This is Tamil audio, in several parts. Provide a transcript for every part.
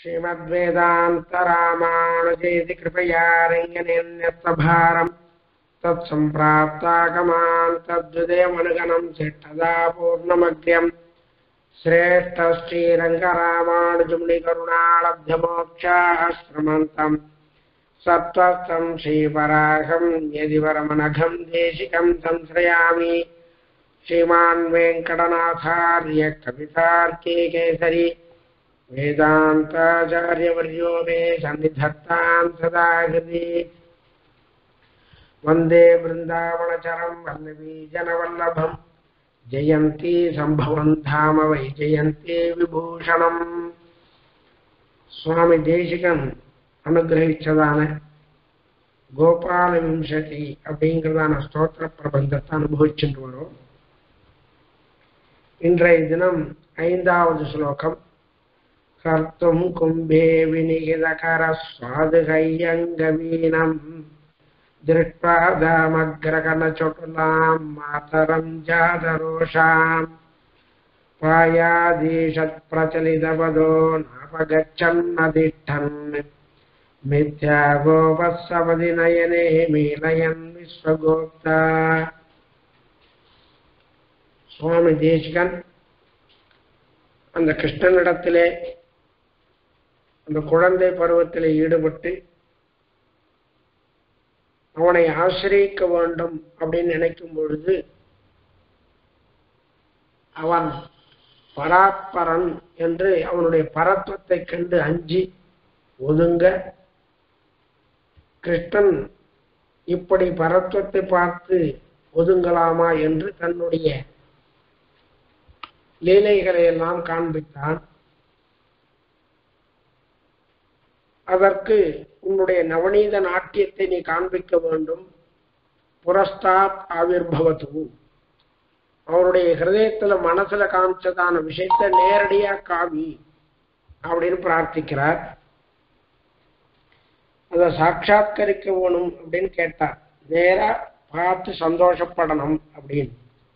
श्रीमद्वेदान्तरामानुजेति कृपया रङ्गनेन्यस्तभारम् तत्सम्प्राप्तागमान् तद्विदयमनुगणं सिद्धदा पूर्णमग्र्यम् श्रेष्ठ श्रीरङ्गरामानुजमुनिकरुणालब्धमोक्षाश्रमन्तम् सत्त्वं श्रीवराहं यदि वरमनघं देशिकं संश्रयामि श्रीमान् वेङ्कटनाथार्य कवितार्के केसरी वेदान्ताचार्यवर्यो मे सन्निधत्तां सदा हृदि वन्दे वृन्दावनचरं वल्लवीजनवल्लभं जयन्ती सम्भवं धाम वै जयन्ती विभूषणम् स्वामी देशिकन अनुग्रहिச்சதான கோபால விம்சதி அப்படிங்கறதான ஸ்தோத்திர பிரபந்தத்தை அனுபவிச்சுட்டு வரோம். இன்றைய தினம் 5வது ஸ்லோகம். கர்த்தும் கும்பே விநிகிதகர ஸ்வாதுகையங்கவீனம் திருட்பாதாமக்ரகணச்சொட்டுலாம் மாதரம் ஜாதரோஷாம் பாயாதீஷத் பிரச்சலிதபதோ நாபகச்சன்னதிஷ்டன் மித்யா கோபஸ்ஸவதி நயனே மீலயன் விஸ்வகோப்தா. சுவாமி தேசிகன் அந்த கிருஷ்ணனிடத்திலே அந்த குழந்தை பருவத்திலே ஈடுபட்டு அவனை ஆசிரியிக்க வேண்டும் அப்படின்னு நினைக்கும் பொழுது அவன் பராத்பரன் என்று அவனுடைய பரத்வத்தை கண்டு அஞ்சி ஒதுங்க, கிருஷ்ணன் இப்படி பரத்வத்தை பார்த்து ஒதுங்கலாமா என்று தன்னுடைய லீலைகளை எல்லாம் காண்பித்தான். அதற்கு உன்னுடைய நவநீத நாட்டியத்தை நீ காண்பிக்க வேண்டும். புரஸ்தாத் ஆவிர்பவது, அவருடைய ஹிருதயத்துல மனசுல காமிச்சதான விஷயத்தை நேரடியா காமி அப்படின்னு பிரார்த்திக்கிறார். அதை சாட்சாத்கரிக்க வேணும் அப்படின்னு கேட்டார். நேரா பார்த்து சந்தோஷப்படணும் அப்படின்னு.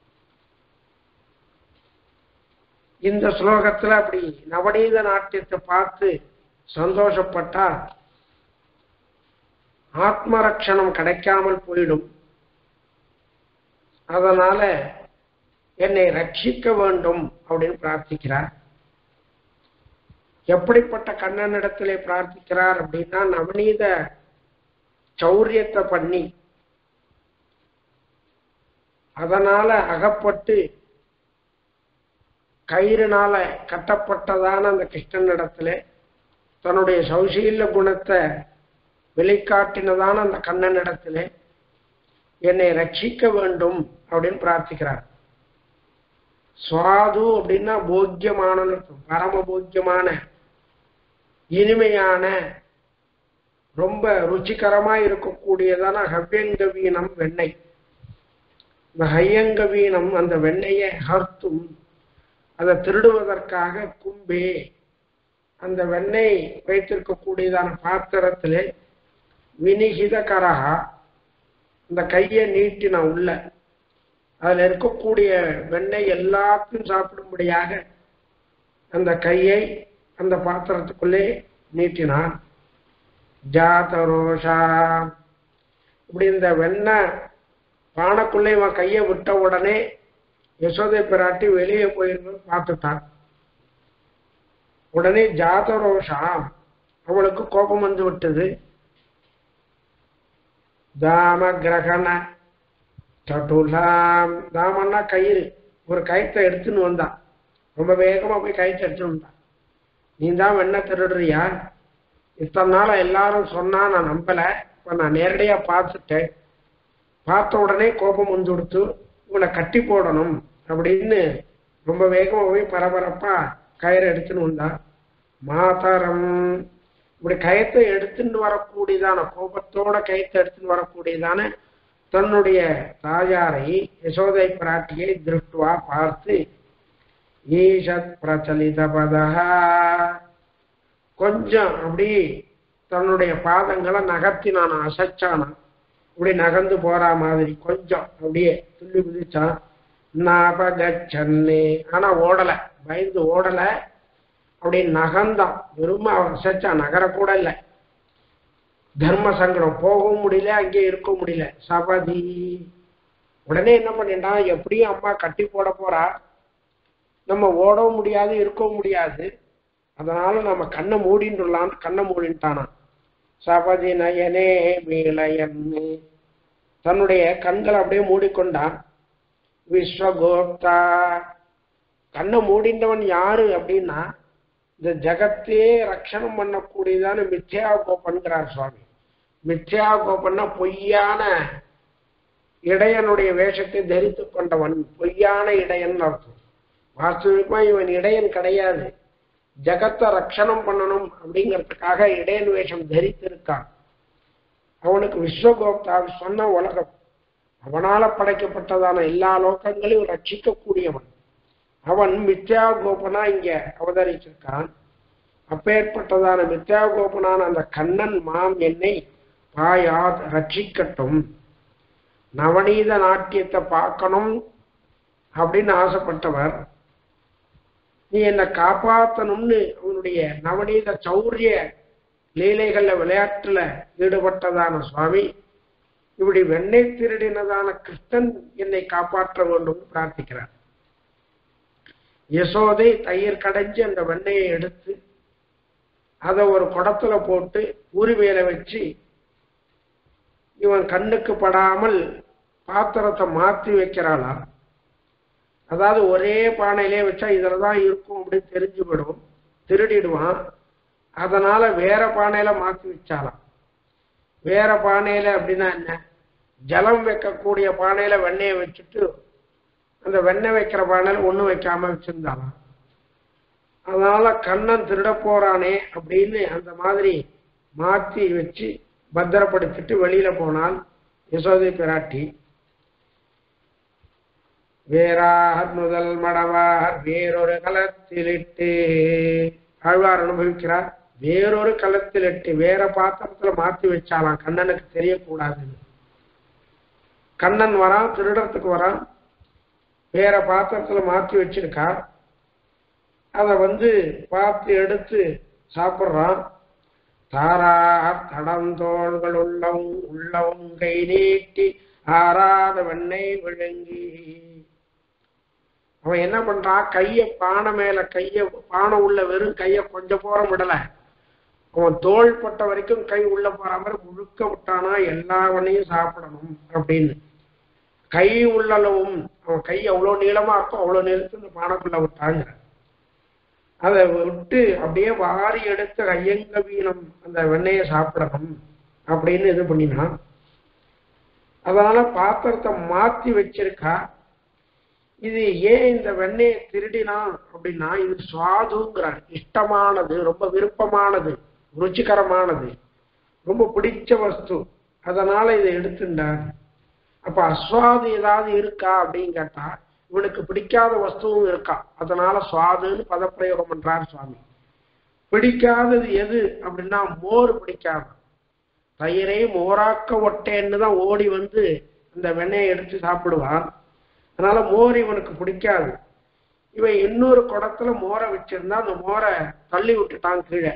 இந்த ஸ்லோகத்துல அப்படி நவநீத நாட்டியத்தை பார்த்து சந்தோஷப்பட்டா ஆத்மரட்சணம் கிடைக்காமல் போயிடும். அதனால என்னை ரட்சிக்க வேண்டும் அப்படின்னு பிரார்த்திக்கிறார். எப்படிப்பட்ட கண்ணனிடத்திலே பிரார்த்திக்கிறார் அப்படின்னா, நவநீத சௌரியத்தை பண்ணி அதனால அகப்பட்டு கயிறுனால கட்டப்பட்டதான அந்த கிருஷ்ணனிடத்துல தன்னுடைய சௌசீல்ய குணத்தை வெளிக்காட்டினதான அந்த கண்ணனிடத்துல என்னை ரட்சிக்க வேண்டும் அப்படின்னு பிரார்த்திக்கிறார். சுவாது அப்படின்னா போக்கியமான, பரம போக்கியமான, இனிமையான, ரொம்ப ருச்சிகரமா இருக்கக்கூடியதான ஹவ்யங்கவீனம் வெண்ணெய். இந்த ஹையங்கவீனம் அந்த வெண்ணெயை ஹர்த்தும், அதை திருடுவதற்காக கும்பே அந்த வெண்ணெய் வைத்திருக்கக்கூடியதான பாத்திரத்திலே வினிகித கரகா அந்த கையை நீட்டின உள்ள அதுல இருக்கக்கூடிய வெண்ணெய் எல்லாத்தையும் சாப்பிடும்படியாக அந்த கையை அந்த பாத்திரத்துக்குள்ளே நீட்டினான். ஜாதரோஷா, இப்படி இந்த வெண்ணெய் பானைக்குள்ளே இவன் கையை விட்ட உடனே யசோதை பிராட்டி வெளியே போயிருந்து பார்த்துட்டான். உடனே ஜாதரோஷா, அவளுக்கு கோபம் வந்து விட்டது. தாம கிரகண சட்டுலாம், தாமன்னா கயிறு, ஒரு கயிற்றை எடுத்துன்னு வந்தான். ரொம்ப வேகமா போய் கயிற்றை எடுத்துன்னு வந்தான். நீ தான் வெண்ணெய் திருடுறியா? இத்தனை நாள எல்லாரும் சொன்னா நான் நம்பல, இப்ப நான் நேரடியா பார்த்துட்டேன். பார்த்த உடனே கோபம் வந்து கொடுத்து இவனை கட்டி போடணும் அப்படின்னு ரொம்ப வேகமா போய் பரபரப்பா கயிறை எடுத்துன்னு வந்தான். மாதரம், இப்படி கயத்தை எடுத்துன்னு வரக்கூடியதான, கோபத்தோட கயத்தை எடுத்துன்னு வரக்கூடியதான தன்னுடைய தாயாரை யசோதை பிராட்டியை திருஷ்டுவா பார்த்து ஈஷத் பிரச்சலித பதா, கொஞ்சம் அப்படி தன்னுடைய பாதங்களை நகர்த்தினான், அசைச்சானான். இப்படி நகர்ந்து போற மாதிரி கொஞ்சம் அப்படியே துள்ளி குதிச்சான். நாபகச்சன்னு, ஆனா ஓடல, பயந்து ஓடல. அப்படின்னு நகர்ந்தான். விரும்ப அசைச்சா, நகரக்கூட இல்லை. தர்ம சங்கடம், போகவும் முடியல, அங்கே இருக்க முடியல. சபதி உடனே என்ன பண்ணிட்டான், எப்படியும் அம்மா கட்டி போட போறா, நம்ம ஓடவும் முடியாது, இருக்கவும் முடியாது, அதனால நம்ம கண்ணை மூடின்றான். கண்ணை மூடின்ட்டானா. சபதி நயனே மீளயன்னு தன்னுடைய கண்களை அப்படியே மூடிக்கொண்டான். விஸ்வகோப்தா, கண்ணை மூடின்றவன் யாரு அப்படின்னா, இந்த ஜகத்தையே ரட்சணம் பண்ணக்கூடியதான மித்யா கோபன்கிறார் சுவாமி. மித்யா கோபன்னா பொய்யான இடையனுடைய வேஷத்தை தரித்து கொண்டவன், பொய்யான இடையன் அர்த்தம். வாஸ்தவிகமா இவன் இடையன் கிடையாது, ஜகத்தை ரட்சணம் பண்ணணும் அப்படிங்கிறதுக்காக இடையன் வேஷம் தரித்திருக்கான். அவனுக்கு விஸ்வகோப்தா, சொன்ன உலகம், அவனால படைக்கப்பட்டதான எல்லா லோகங்களையும் ரட்சிக்க கூடியவன் அவன். மித்யா கோபனா இங்க அவதரிச்சிருக்கான். அப்பேற்பட்டதான மித்யா கோபனான அந்த கண்ணன் மாம் என்னை பாயாத் ரட்சிக்கட்டும், நவநீத நாட்டியத்தை பார்க்கணும் அப்படின்னு ஆசைப்பட்டவர். நீ என்னை காப்பாற்றணும்னு அவனுடைய நவநீத சௌரிய லீலைகள்ல விளையாட்டுல ஈடுபட்டதான சுவாமி இப்படி வெண்ணெய் திருடினதான கிருஷ்ணன் என்னை காப்பாற்ற வேண்டும் பிரார்த்திக்கிறார். யசோதை தயிர் கடைஞ்சி அந்த வெண்ணெயை எடுத்து அதை ஒரு குடத்துல போட்டு ஊரு மேல வச்சு இவன் கண்ணுக்கு படாமல் பாத்திரத்தை மாற்றி வைக்கிறாளா. அதாவது ஒரே பானையிலே வச்சா இதுலதான் இருக்கும் அப்படின்னு தெரிஞ்சு விடும், திருடிடுவான். அதனால வேற பானையில மாற்றி வச்சாலாம். வேற பானையில அப்படின்னா என்ன, ஜலம் வைக்கக்கூடிய பானையில வெண்ணெயை வச்சுட்டு அந்த வெண்ணெய் வைக்கிற பானையில ஒண்ணும் வைக்காம வச்சிருந்தாலாம். அதனால கண்ணன் திருட போறானே அப்படின்னு அந்த மாதிரி மாற்றி வச்சு பத்திரப்படுத்திட்டு வெளியில போனால் யசோதை பிராட்டி. வேறார் முதல் மடவார் வேறொரு களத்திலிட்டு, ஆழ்வார் அனுபவிக்கிறார், வேறொரு களத்திலிட்டு வேற பாத்திரத்துல மாற்றி வச்சாலாம், கண்ணனுக்கு தெரியக்கூடாதுன்னு. கண்ணன் வரான், திருடத்துக்கு வரான், வேற பாத்திரத்துல மாற்றி வச்சிருக்கா. அதை பார்த்து எடுத்து சாப்பிட்றான். தாரார் தடந்தோள்கள் உள்ளவும் கை நீட்டி ஆறாத வெண்ணெய் விழுங்கி. அவன் என்ன பண்றான், கைய பானை மேல, பானை உள்ள வெறும் கைய கொஞ்சம் போற விடல, அவன் தோள் பட்ட வரைக்கும் கை உள்ள போற மாதிரி முழுக்க விட்டானா, எல்லாவனையும் சாப்பிடணும் அப்படின்னு. கை உள்ளளவும், அவன் கை அவ்வளவு நீளமா இருக்கும், அவ்வளவு நீளத்து இந்த பானைக்குள்ள விட்டாங்க. அதை விட்டு அப்படியே வாரி எடுத்து ஐயங்க வீணம் அந்த வெண்ணெயை சாப்பிடணும் அப்படின்னு இது பண்ணினான். அதனால பாத்திரத்தை மாத்தி வச்சிருக்கா. இது ஏன் இந்த வெண்ணெயை திருடினான் அப்படின்னா, இது சுவாதுங்கிறார், இஷ்டமானது, ரொம்ப விருப்பமானது, ருச்சிகரமானது, ரொம்ப பிடிச்ச வஸ்து, அதனால இதை எடுத்துட்டார். அப்ப அஸ்வாது ஏதாவது இருக்கா அப்படின்னு கேட்டா, இவனுக்கு பிடிக்காத வஸ்துவும் இருக்கா, அதனால சுவாதுன்னு பதப்பிரயோகம் பண்றார் சுவாமி. பிடிக்காதது எது அப்படின்னா, மோர் பிடிக்காது. தயிரை மோராக்க ஒட்டேன்னு தான் ஓடி இந்த வெண்ணெயை எடுத்து சாப்பிடுவான். அதனால மோர் இவனுக்கு பிடிக்காது. இவன் இன்னொரு குடத்துல மோரை வச்சிருந்தா அந்த மோரை தள்ளி விட்டுட்டான் கீழே.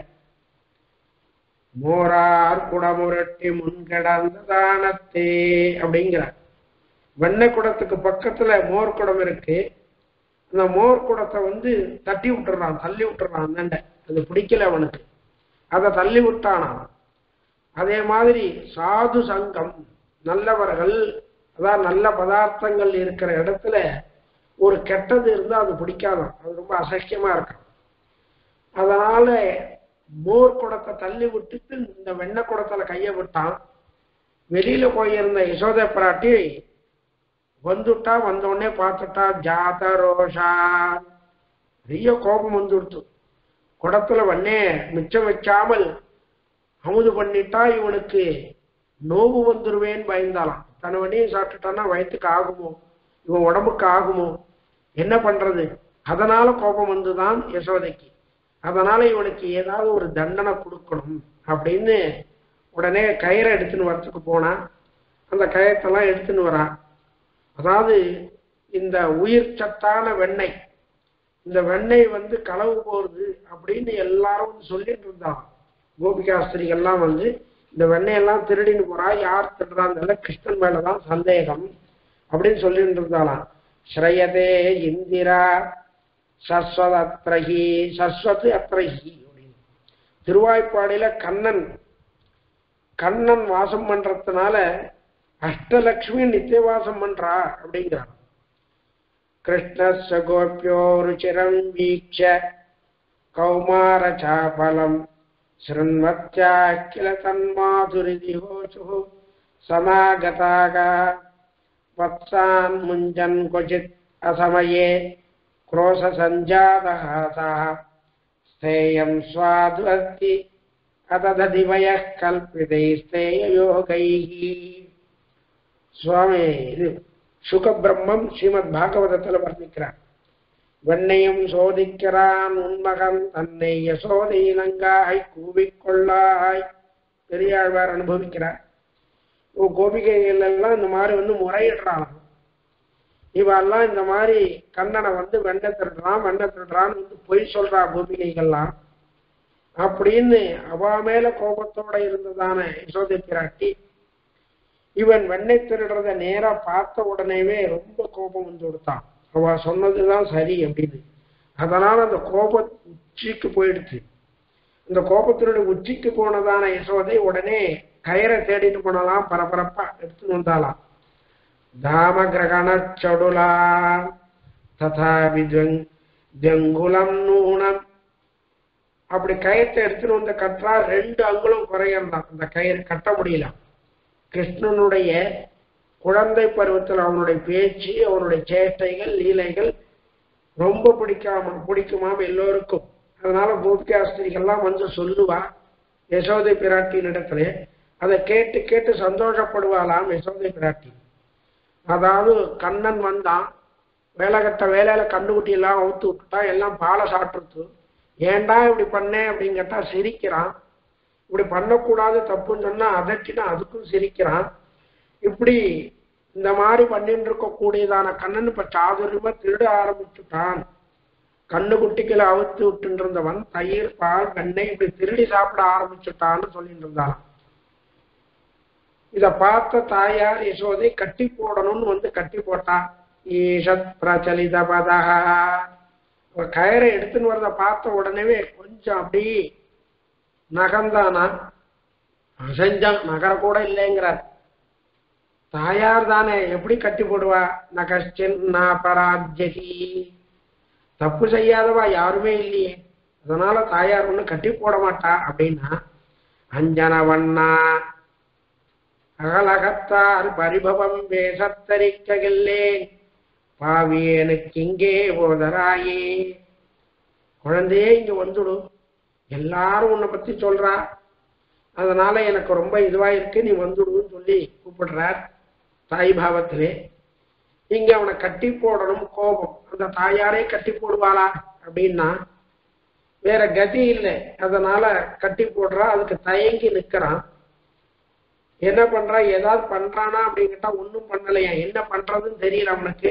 மோரார் குடமுரட்டி முன்கடந்த தானத்தே அப்படிங்கிறார். வெண்ணெய் குடத்துக்கு பக்கத்துல மோர் குடம் இருக்கு. அந்த மோர் குடத்தை தட்டி விட்டுறான், தள்ளி விட்டுறான். அந்தாண்ட அது பிடிக்கல அவனுக்கு, அதை தள்ளி விட்டானா. அதே மாதிரி சாது சங்கம், நல்லவர்கள், அதாவது நல்ல பதார்த்தங்கள் இருக்கிற இடத்துல ஒரு கெட்டது இருந்தா அது பிடிக்காதான், அது ரொம்ப அசக்கியமா இருக்கும். அதனால மோர் குடத்தை தள்ளி விட்டுட்டு இந்த வெண்ணெய் குடத்துல கைய விட்டான். வெளியில போயிருந்த யசோதை பிராட்டி வந்துட்டா. வந்தோடனே பார்த்துட்டா, ஜாத ரோஷா, பெரிய கோபம் வந்துடுத்து. குடத்துல வெண்ணெய் மிச்சம் வைக்காமல் அமுது பண்ணிட்டா இவனுக்கு நோவு வந்துருவேன்னு பயந்தாலாம். தன் வெண்ணையும் சாப்பிட்டுட்டான்னா வயிற்றுக்கு ஆகுமோ, இவன் உடம்புக்கு ஆகுமோ, என்ன பண்றது? அதனால கோபம் வந்துதான் யசோதைக்கு. அதனால இவனுக்கு ஏதாவது ஒரு தண்டனை கொடுக்கணும் அப்படின்னு உடனே கயிறை எடுத்துன்னு வரத்துக்கு போனா. அந்த கயத்தெல்லாம் எடுத்துன்னு வரான். அதாவது இந்த உயிர் சத்தான வெண்ணெய், இந்த வெண்ணெய் வந்து களவு போகுது அப்படின்னு எல்லாரும் சொல்லிட்டு இருந்தாங்க. கோபிகாஸ்திரிகள்லாம் வந்து இந்த வெண்ணெயெல்லாம் திருடின்னு போறா, யார் திருடுறாங்க, கிருஷ்ணன் மேலதான் சந்தேகம் அப்படின்னு சொல்லிட்டு இருந்தாலாம். ஸ்ரயதே இந்திரா சஸ்வத் அத்ரஹி, சஸ்வத் அத்ரஹி அப்படின்னு திருவாய்ப்பாடியில கண்ணன் வாசம் பண்றதுனால அஷ்டலட்சுமி நித்தியவாசம் பண்றா அப்படிங்கிறார். கிருஷ்ணஸ்ய கோப்யோ ருச்சிரம் வீக்ஷ கௌமார சாபலம் ஸ்ருண்வத்யா கில தன்மாதுரிதிஹோச்சு சமாகதாக வத்சான் முஞ்சன் கொச்சித் அசமயே क्रोश संजातः स्थेयं स्वाद्वत्ति अतदधिवयः कल्पितैस्तेययोगैः. சுவாமி இது சுகபிரம்மம் ஸ்ரீமத் பாகவதத்தில் வர்ணிக்கிறார். வெண்ணையும் சோதிக்கிறான் உன்மகன் தன்னை யசோதை இலங்காய் கூவிக்கொள்ளாய். பெரியாழ்வார் அனுபவிக்கிறார். கோபிகைகள் எல்லாம் இந்த மாதிரி வந்து முறையிடுறான். இவெல்லாம் இந்த மாதிரி கண்ணனை வந்து வெண்ணை திருடுறான்னு வந்து பொய் சொல்றா கோபிகைகள்லாம் அப்படின்னு அவ மேல கோபத்தோட இருந்ததான யசோதை பிராட்டி இவன் வெண்ணை திருடுறத நேரா பார்த்த உடனேவே ரொம்ப கோபம் வந்து கொடுத்தான். அவ சொன்னதுதான் சரி அப்படின்னு. அதனால அந்த கோபம் உச்சிக்கு போயிடுச்சு. இந்த கோபத்தினுடைய உச்சிக்கு போனதான யசோதை உடனே கயிறை தேடிட்டு போனலாம், பரபரப்பா எடுத்துன்னு வந்தாலாம். தாம கிரகண சடுலா ததா வித்வங்குலம் நூனம். அப்படி கயிற்றை எடுத்துன்னு வந்த கற்றா 2 அங்குலம் குறையந்தான். அந்த கயிறு கட்ட முடியல. கிருஷ்ணனுடைய குழந்தை பருவத்தில் அவனுடைய பேச்சு, அவனுடைய சேட்டைகள், லீலைகள் ரொம்ப பிடிக்குமாம் எல்லோருக்கும். அதனால கோபிகாஸ்திரிகள்லாம் வந்து சொல்லுவா யசோதை பிராட்டியின் இடத்துல. அதை கேட்டு கேட்டு சந்தோஷப்படுவாளாம் யசோதை பிராட்டி. அதாவது கண்ணன் வந்தான், வேலையில கண்ணுக்குட்டி எல்லாம் அவுத்து விட்டுட்டா, எல்லாம் பாலை சாப்பிட்டுருத்து. ஏண்டா இப்படி பண்ணேன் அப்படின்னு கேட்டா சிரிக்கிறான். இப்படி பண்ணக்கூடாது தப்புன்னு சொன்னா அதட்டினா அதுக்கும் சிரிக்கிறான். இப்படி இந்த மாதிரி பண்ணிட்டு இருக்கக்கூடியதான கண்ணன் இப்ப சாதுரியமா திருட ஆரம்பிச்சுட்டான். கண்ணுக்குட்டிகளை அவுத்து விட்டு இருந்தவன் தயிர் பால் வெண்ணெய் இப்படி திருடி சாப்பிட ஆரம்பிச்சுட்டான்னு சொல்லிட்டு இருந்தான். இத பார்த்த தாயார் யசோதை கட்டி போடணும்னு வந்து கட்டி போட்டான். ஈஷத் பிரச்சலித பதா. கயிறை எடுத்துன்னு வரத பார்த்த உடனே கொஞ்சம் அப்படி நகர்ந்தானா, அசைஞ்சான், நகர கூட இல்லைங்கிறார். தாயார் தானே எப்படி கட்டி போடுவா? நகஷ்டின் பராஜகி, தப்பு செய்யாதவா யாருமே இல்லையே, அதனால தாயார் ஒண்ணு கட்டி போட மாட்டா அப்படின்னா. அஞ்சனவண்ணா அகலகத்தார் பரிபவம் வேசத்தரிக்ககில்லேன் பாவியனுக்கு இங்கே போதராயே. குழந்தையே இங்க வந்துடும், எல்லாரும் உன்னை பத்தி சொல்றா, அதனால எனக்கு ரொம்ப இதுவா இருக்கு, நீ வந்துடுன்னு சொல்லி கூப்பிடுறார் தாய் பாவத்திலே. இங்க அவனை கட்டி போடணும் கோபம். அந்த தாயாரே கட்டி போடுவாளா அப்படின்னா வேற கதி இல்லை. அதனால கட்டி போடுறா. அதுக்கு தயங்கி நிக்கிறான். என்ன பண்றா, ஏதாவது பண்றானா அப்படின்னு கேட்டா ஒன்னும் பண்ணலையா. என்ன பண்றதுன்னு தெரியல அவனுக்கு.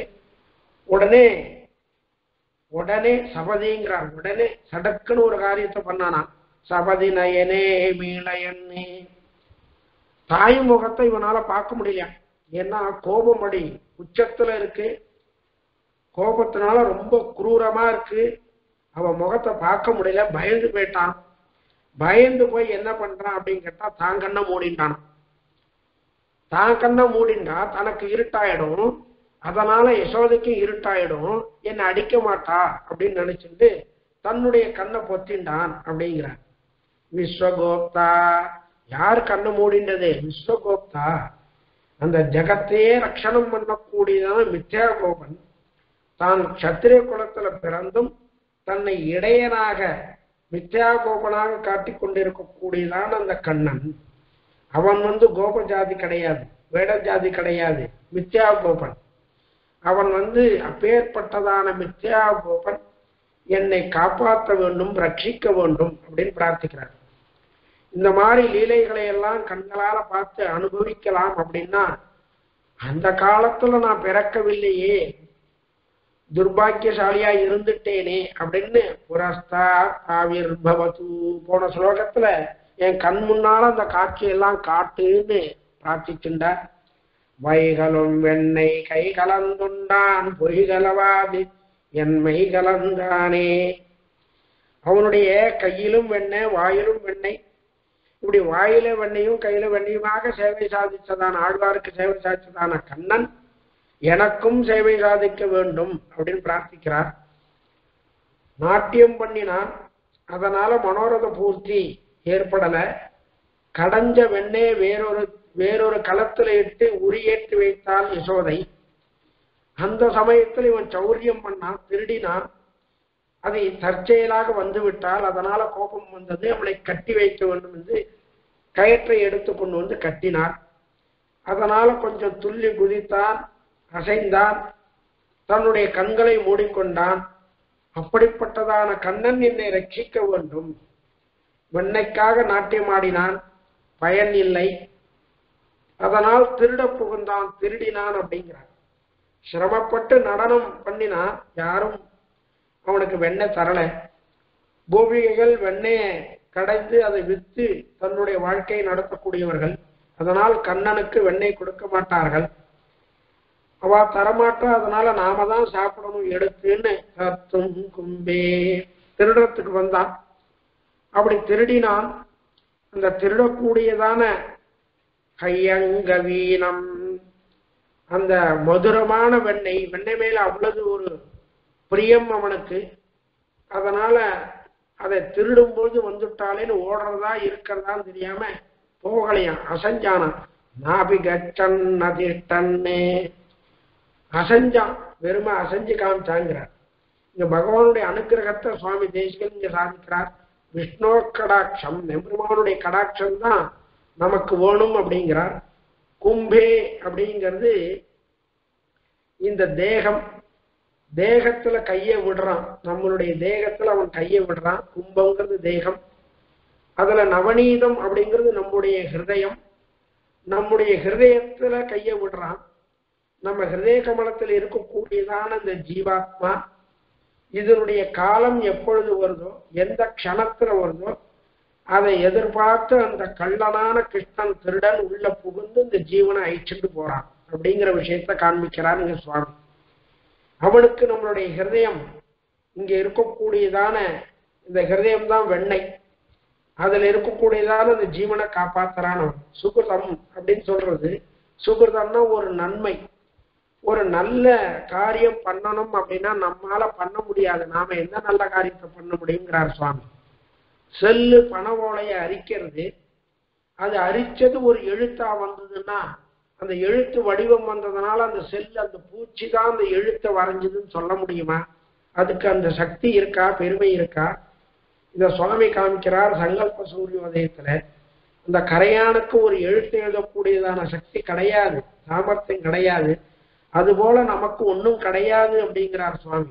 உடனே சபதிங்கிறான். உடனே சடக்குன்னு ஒரு காரியத்தை பண்ணானா. சபதி நயனே மீளயன்னே. தாய் முகத்தை இவனால பார்க்க முடியல. ஏன்னா கோபம் அடி உச்சத்துல இருக்கு. கோபத்தினால ரொம்ப குரூரமா இருக்கு. அவன் முகத்தை பார்க்க முடியல. பயந்து போயிட்டான். பயந்து போய் என்ன பண்றான் அப்படின்னு கேட்டா தான் கண்ணை மூடிட்டான். தான் கண்ணை மூடிண்டா தனக்கு இருட்டாயிடும். அதனால யசோதைக்கு இருட்டாயிடும், என்னை அடிக்க மாட்டா அப்படின்னு நினைச்சுட்டு தன்னுடைய கண்ணை பொத்தின்டான் அப்படிங்கிறார். விஸ்வகோப்தா. யார் கண்ணை மூடிண்டது? விஸ்வகோப்தா. அந்த ஜகத்தையே ரட்சணம் பண்ணக்கூடியதான மித்யா கோபன். தான் க்ஷத்திரிய குலத்துல பிறந்தும் தன்னை இடையனாக மித்யா கோபனாக காட்டிக் கொண்டிருக்கக்கூடியதான அந்த கண்ணன். அவன் வந்து கோப ஜாதி கிடையாது, வேட ஜாதி கிடையாது, மித்யா கோபன். அவன் வந்து அப்பேற்பட்டதான மித்யா கோபன் என்னை காப்பாற்ற வேண்டும், ரட்சிக்க வேண்டும் அப்படின்னு பிரார்த்திக்கிறார். இந்த மாதிரி லீலைகளை எல்லாம் கண்களால பார்த்து அனுபவிக்கலாம் அப்படின்னா அந்த காலத்துல நான் பிறக்கவில்லையே, துர்பாக்கியசாலியா இருந்துட்டேனே அப்படின்னு புரஸ்தா ஆவிர் பவது போன ஸ்லோகத்துல என் கண் முன்னால அந்த காட்சியெல்லாம் காட்டுன்னு பிரார்த்திச்சுண்டார். வைகளும் வெண்ணெய் கை கலந்துண்டான் பொய்கலவாது என்மை கலந்தானே. அவனுடைய கையிலும் வெண்ணெய் வாயிலும் வெண்ணெய், இப்படி வாயில வெண்ணையும் கையில வெண்ணையுமாக சேவை சாதிச்சதான ஆழ்வாருக்கு சேவை சாதிச்சதான கண்ணன் எனக்கும் சேவை சாதிக்க வேண்டும் அப்படின்னு பிரார்த்திக்கிறார். நாட்டியம் பண்ணினான், அதனால மனோரத பூர்த்தி ஏற்படல. கடைஞ்ச வெண்ணெயை வேறொரு களத்துல இட்டு உரியேற்றி வைத்தால் யசோதை. அந்த சமயத்தில் இவன் சௌரியம் பண்ணான், திருடினான். அது தற்செயலாக வந்துவிட்டால் அதனால கோபம் வந்தது, அவளை கட்டி வைக்க வேண்டும் என்று கயிற்றை எடுத்து கொண்டு வந்து கட்டினார். அதனால கொஞ்சம் துள்ளி குதித்தான், அசைந்தான், தன்னுடைய கண்களை மூடிக்கொண்டான். அப்படிப்பட்டதான கண்ணன் என்னை ரட்சிக்க வேண்டும். வெண்ணைக்காக நாட்டியமாடினான், பயன் இல்லை. அதனால் திருட புகுந்தான், திருடினான் அப்படிங்கிறான். சிரமப்பட்டு நடனம் பண்ணினான், யாரும் அவனுக்கு வெண்ணெய் தரல. கோபிகைகள் வெண்ணெயை கடைந்து அதை விற்று தன்னுடைய வாழ்க்கையை நடத்தக்கூடியவர்கள். அதனால் கண்ணனுக்கு வெண்ணெய் கொடுக்க மாட்டார்கள். அவ தரமாட்டா, அதனால நாம தான் சாப்பிடணும் எடுத்துன்னு கத்தும் கும்பே திருடத்துக்கு வந்தான். அப்படி திருடினான். அந்த திருடக்கூடியதான கையங்கவீனம், அந்த மதுரமான வெண்ணெய் மேல அவ்வளவு ஒரு பிரியம் அவனுக்கு. அதனால அதை திருடும்போது வந்துட்டாலேன்னு ஓடுறதா இருக்கிறதான்னு தெரியாம போகலையான், அசஞ்சானா. நாபிகச்சன் அதிஷ்டன்னே அசஞ்சான், வெறுமை அசைஞ்சு காமிச்சாங்கிறார். இங்க பகவானுடைய அனுகிரகத்தை சுவாமி தேசிகன் இங்க சாதிக்கிறார். விஷ்ணு கடாட்சம், எம்பெருமானுடைய கடாட்சம் தான் நமக்கு வேணும் அப்படிங்கிறார். கும்பே அப்படிங்கிறது இந்த தேகம், தேகத்துல கையை விடுறான், நம்மளுடைய தேகத்துல அவன் கையை விடுறான். கும்பங்கிறது தேகம், அதுல நவநீதம் அப்படிங்கிறது நம்முடைய ஹிருதயம். நம்முடைய ஹிருதயத்துல கையை விடுறான். நம்ம ஹிருதய கமலத்தில் இருக்கக்கூடியதான இந்த ஜீவாத்மா, இதனுடைய காலம் எப்பொழுது வருதோ, எந்த க்ஷணத்துல வருதோ, அதை எதிர்பார்த்து அந்த கள்ளனான கிருஷ்ணன் திருடன் உள்ள புகுந்து இந்த ஜீவனை அழிச்சுட்டு போறான் அப்படிங்கிற விஷயத்த காண்பிக்கிறார் இங்க சுவாமி. அவனுக்கு நம்மளுடைய ஹிருதயம், இங்க இருக்கக்கூடியதான இந்த ஹிருதயம் தான் வெண்ணெய், அதுல இருக்கக்கூடியதான இந்த ஜீவனை காப்பாத்துறான். சுகிருதம் அப்படின்னு சொல்றது, சுகிருதம்னா ஒரு நன்மை, ஒரு நல்ல காரியம் பண்ணணும் அப்படின்னா நம்மால பண்ண முடியாது. நாம எந்த நல்ல காரியத்தை பண்ண முடியுங்கிறார் சுவாமி. செல்லு பண ஓலையை அரிக்கிறது, அது அரிச்சது ஒரு எழுத்தா வந்ததுன்னா, அந்த எழுத்து வடிவம் வந்ததுனால அந்த செல்லு, அந்த பூச்சி தான் அந்த எழுத்தை வரைஞ்சதுன்னு சொல்ல முடியுமா? அதுக்கு அந்த சக்தி இருக்கா, பெருமை இருக்கா? இந்த சுவாமி காமிக்கிறார் சங்கல்ப சூரியோதயத்துல. அந்த கரையானுக்கு ஒரு எழுத்து எழுதக்கூடியதான சக்தி கிடையாது, சாமர்த்தியம் கிடையாது. அதுபோல நமக்கு ஒன்றும் கிடையாது அப்படிங்கிறார் சுவாமி.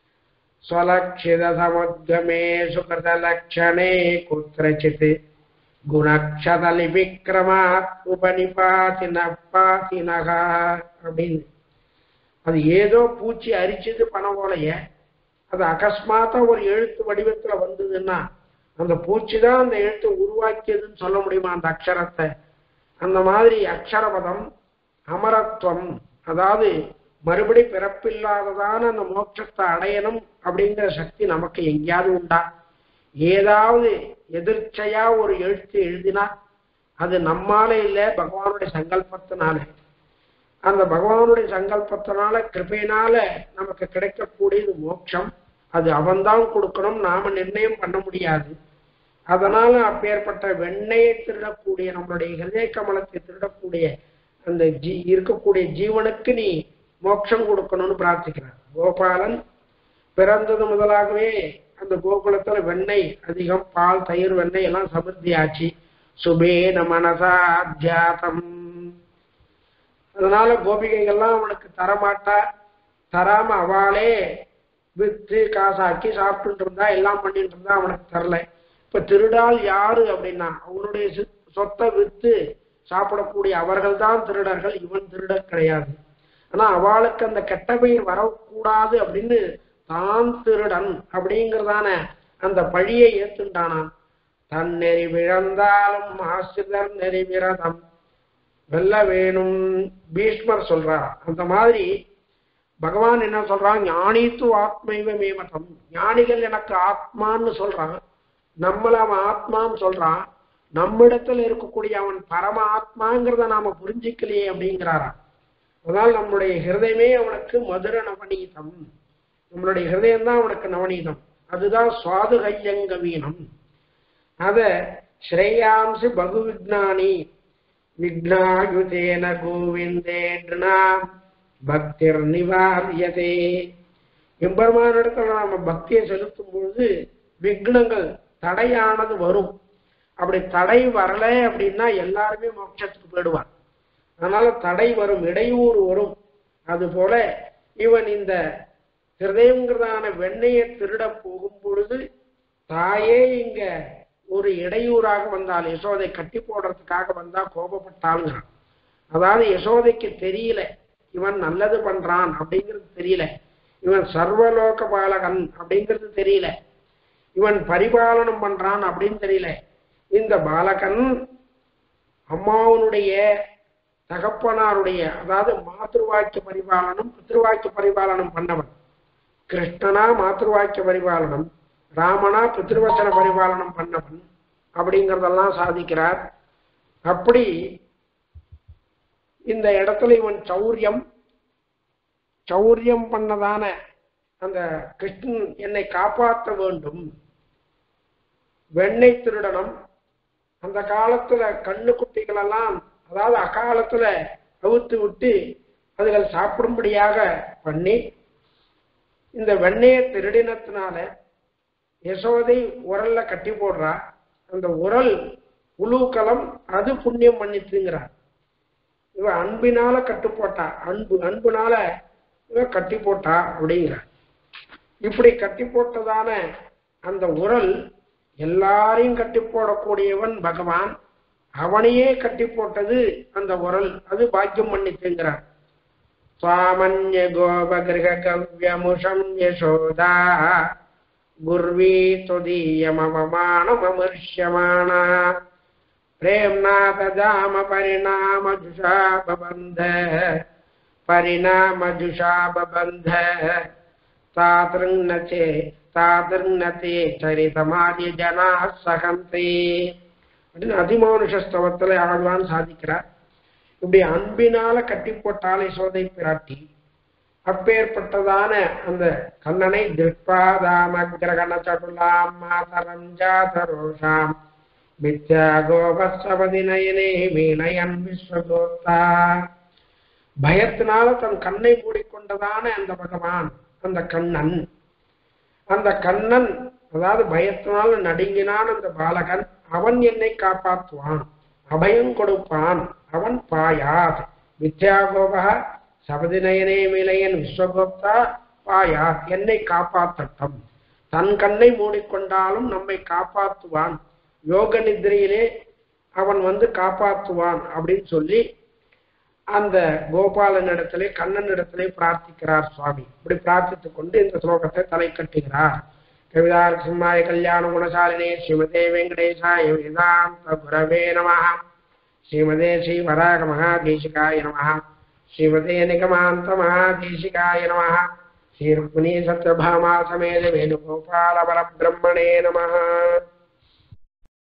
ஸ்வலக்ஷித சமுத்கமே சுகிருத லட்சணே குத்ரசித் குணக்ஷதலி விக்ரமாத் உபனிபாதின பாதினகா அப்படின்னு. அது ஏதோ பூச்சி அரிச்சது பண ஓலைய, அது அகஸ்மாத்தா ஒரு எழுத்து வடிவத்துல வந்ததுன்னா அந்த பூச்சி தான் அந்த எழுத்தை உருவாக்கியதுன்னு சொல்ல முடியுமா அந்த அக்ஷரத்தை? அந்த மாதிரி அக்ஷரபதம், அமரத்துவம், அதாவது மறுபடி பிறப்பில்லாததான அந்த மோட்சத்தை அடையணும் அப்படிங்கிற சக்தி நமக்கு எங்கேயாவது உண்டா? ஏதாவது எதிர்ச்சையா ஒரு எழுத்து எழுதினா அது நம்மால இல்லை, பகவானுடைய சங்கல்பத்தினால. அந்த பகவானுடைய சங்கல்பத்தினால கிருபையினால நமக்கு கிடைக்கக்கூடியது மோட்சம். அது அவன்தான் கொடுக்கணும், நாம நிர்ணயம் பண்ண முடியாது. அதனால அப்பேற்பட்ட வெண்ணையை திருடக்கூடிய, நம்மளுடைய ஹிருதய கமலத்தை திருடக்கூடிய அந்த இருக்கக்கூடிய ஜீவனுக்கு நீ மோட்சம் கொடுக்கணும்னு பிரார்த்திக்கிறார். கோபாலன் பிறந்தது முதலாகவே அந்த கோகுலத்துல வெண்ணெய் அதிகம், பால் தயிர் வெண்ணெய் எல்லாம் சமிருத்தி ஆச்சு. சுபேன மனசாத்தியாதம். அதனால கோபிகைகள்லாம் அவனுக்கு தரமாட்டா, தராம அவளே வித்து காசாக்கி சாப்பிட்டு இருந்தா, எல்லாம் பண்ணிட்டு இருந்தா, அவனுக்கு தரல. இப்ப திருடால் யாரு அப்படின்னா அவனுடைய சொத்தை வித்து சாப்பிடக்கூடிய அவர்கள் தான் திருடர்கள், இவன் திருடர் கிடையாது. ஆனா அவளுக்கு அந்த கெட்ட பெயர் வரக்கூடாது அப்படின்னு தான் திருடன் அப்படிங்கிறதான அந்த பழியை ஏத்துண்டானான். தன் நெறி விழந்தாலும் ஆசிரியர் நெறி விரதம் வெல்ல வேணும் பீஷ்மர் சொல்றார். அந்த மாதிரி பகவான் என்ன சொல்றான், ஞானித்து ஆத்மைவ மேமதம், ஞானிகள் எனக்கு ஆத்மான்னு சொல்றான், நம்மள அவன் ஆத்மான்னு சொல்றான், நம்மிடத்துல இருக்கக்கூடிய அவன் பரம ஆத்மாங்கிறத நாம புரிஞ்சிக்கலையே அப்படிங்கிறாராம். அதனால நம்மளுடைய ஹிருதயமே அவனுக்கு மதுர நவநீதம், நம்மளுடைய ஹிருதயம் தான் அவனுக்கு நவநீதம், அதுதான் சுவாது கையங்கவீனம். அத ஸ்ரேயாம்சி பகு விக்னானி விக்னாயுதேன கோவிந்தேன்னா பக்திர் நிவாரியதே. எம்பெருமானிடத்துல நாம பக்தியை செலுத்தும் பொழுது விக்னங்கள் தடையானது வரும். அப்படி தடை வரல அப்படின்னா எல்லாருமே மோட்சத்துக்கு போயிடுவான். அதனால தடை வரும், இடையூறு வரும். அது போல இவன் இந்த ஹிருதயங்கிறதான வெண்ணையை திருட போகும் பொழுது தாயே இங்க ஒரு இடையூறாக வந்தால், யசோதை கட்டி போடுறதுக்காக வந்தா கோபப்பட்டாளுங்கிறான். அதாவது யசோதைக்கு தெரியல இவன் நல்லது பண்றான் அப்படிங்கிறது தெரியல, இவன் சர்வலோக பாலகன் அப்படிங்கிறது தெரியல, இவன் பரிபாலனம் பண்றான் அப்படின்னு தெரியல. இந்த பாலகன் அம்மாவனுடைய தகப்பனாருடைய, அதாவது மாதృவாக்கிய பரிபாலனம் பித்ருவாக்கிய பரிபாலனம் பண்ணவன். கிருஷ்ணனா மாதృவாக்கிய பரிபாலனம், ராமனா பித்ருவச்சன பரிபாலனம் பண்ணவன் அப்படிங்கிறதெல்லாம் சாதிக்கிறார். அப்படி இந்த இடத்துல இவன் சௌரியம் பண்ணதான அந்த கிருஷ்ணன் என்னை காப்பாற்ற வேண்டும், வெண்ணெய் திருடனம். அந்த காலத்துல கண்ணு குட்டிகள் எல்லாம், அதாவது அக்காலத்துல அவுத்து விட்டு அதுகள் சாப்பிடும்படியாக பண்ணி இந்த வெண்ணெயை திருடினத்தினால யசோதை உரல்ல கட்டி போடுறா. அந்த உரல் உலூக்கலம் அது புண்ணியம் பண்ணிட்டுங்கிறார். இவ அன்பினால கட்டு போட்டா, அன்புனால இவ கட்டி போட்டா அப்படிங்கிறார். இப்படி கட்டி போட்டதான அந்த உரல் எல்லாரையும் கட்டி போடக்கூடியவன் பகவான், அவனையே கட்டி போட்டது அந்த உரல், அது பாக்கியம் பண்ணிட்டுங்கிறார். சுவாமன்ய கோபகிருஹ கவ்யமுஷம் யசோதா குர்வீ துதீயமவமானமமர்ஷ்யமானா பிரேம்னா ததாம பரிணாமஜுஷா பபந்த பரிணாமஜுஷா பபந்த தாத்ருங்னதே சரிதமாரிய ஜனா சகந்தே அப்படின்னு அதிமானுஷஸ்தவத்துல ஆழ்வான் சாதிக்கிறார். இப்படி அன்பினால கட்டி போட்டாலே யசோதை பிராட்டி, அப்பேற்பட்டதான அந்த கண்ணனை திருப்பாதாமகிரகண சடுலாம் மாதரம் ஜாதரோஷாம் மித்யா கோபஸ்வதி நயனே மீனயன் விஸ்வகோப்தா. பயத்தினால தன் கண்ணை மூடிக்கொண்டதான அந்த பகவான், அந்த கண்ணன் அதாவது பயத்தினால நடுங்கினான் அந்த பாலகன், அவன் என்னை காப்பாற்றுவான், அபயம் கொடுப்பான், அவன் பாயாத். மித்யாகோபா சபதிநயனே மிலையன் விஸ்வகோப்தா பாயாத், என்னை காப்பாற்றட்டும். தன் கண்ணை மூடிக்கொண்டாலும் நம்மை காப்பாற்றுவான், யோக நிதிரையிலே அவன் காப்பாற்றுவான் அப்படின்னு சொல்லி அந்த கோபாலன் இடத்திலே கண்ணன் இடத்திலே பிரார்த்திக்கிறார் சுவாமி. இப்படி பிரார்த்தித்துக் கொண்டு இந்த ஸ்லோகத்தை தலை கட்டுகிறார். கவிதார் சிம்மாய கல்யாண குணசாலினே ஸ்ரீமதே வெங்கடேசாய வேதாந்த குரவே நமः. ஸ்ரீமதே ஸ்ரீ வராக மகாதேசிகாய நமः. ஸ்ரீமதே நிகமாந்த மகாதேசிகாய நமः. ஸ்ரீ ருக்மிணீ சத்யபாமா சமேத வேணுகோபால பரபிரம்மணே நமः.